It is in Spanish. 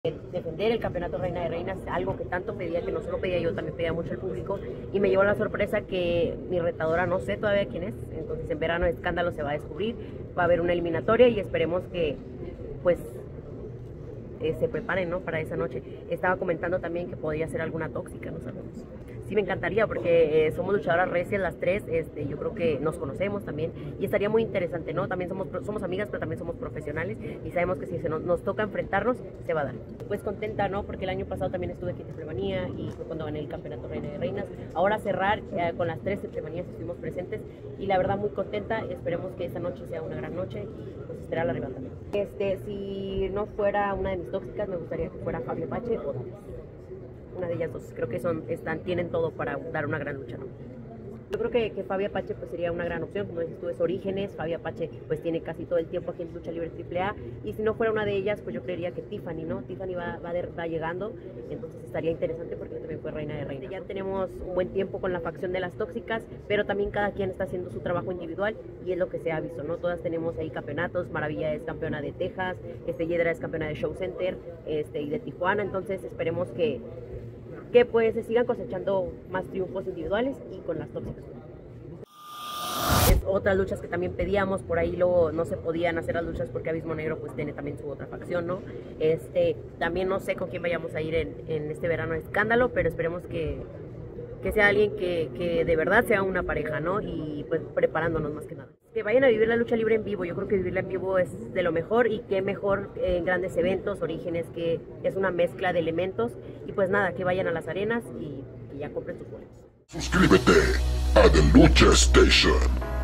defender el campeonato Reina de Reinas, algo que tanto pedía, que no solo pedía yo, también pedía mucho el público, y me llevó la sorpresa que mi retadora no sé todavía quién es. Entonces en verano Escándalo se va a descubrir, va a haber una eliminatoria y esperemos que pues se preparen, ¿no?, para esa noche. Estaba comentando también que podría ser alguna tóxica, no sabemos. Sí, me encantaría porque somos luchadoras recias las tres, yo creo que nos conocemos también y estaría muy interesante, ¿no? También somos amigas, pero también somos profesionales y sabemos que si nos toca enfrentarnos, se va a dar. Pues contenta, ¿no? Porque el año pasado también estuve aquí en Triplemanía y fue cuando gané el campeonato Reina de Reinas. Ahora cerrar con las tres Triplemanías estuvimos presentes y la verdad muy contenta. Esperemos que esta noche sea una gran noche y pues esperar la rival también. Si no fuera una de mis tóxicas, me gustaría que fuera Fabi Apache o Davis. Una de ellas dos, creo que tienen todo para dar una gran lucha, ¿no? Yo creo que Fabi Apache pues sería una gran opción, como dices tú, es Orígenes. Fabi Apache pues tiene casi todo el tiempo aquí en Lucha Libre AAA, y si no fuera una de ellas, pues yo creería que Tiffany, ¿no? Tiffany va llegando, entonces estaría interesante porque también fue Reina de Reinas. Ya tenemos un buen tiempo con la facción de las tóxicas, pero también cada quien está haciendo su trabajo individual y es lo que se ha visto, ¿no? Todas tenemos ahí campeonatos. Maravilla es campeona de Texas, Yedra es campeona de Show Center, y de Tijuana, entonces esperemos que pues se sigan cosechando más triunfos individuales y con las tóxicas. Es otras luchas que también pedíamos, por ahí luego no se podían hacer las luchas porque Abismo Negro pues tiene también su otra facción, ¿no? También no sé con quién vayamos a ir en este verano de Escándalo, pero esperemos que sea alguien que de verdad sea una pareja, ¿no? Y pues preparándonos más que nada. Que vayan a vivir la lucha libre en vivo. Yo creo que vivirla en vivo es de lo mejor, y qué mejor en grandes eventos. Orígenes, que es una mezcla de elementos, y pues nada, que vayan a las arenas y ya compren sus boletos. Suscríbete a The Lucha Station.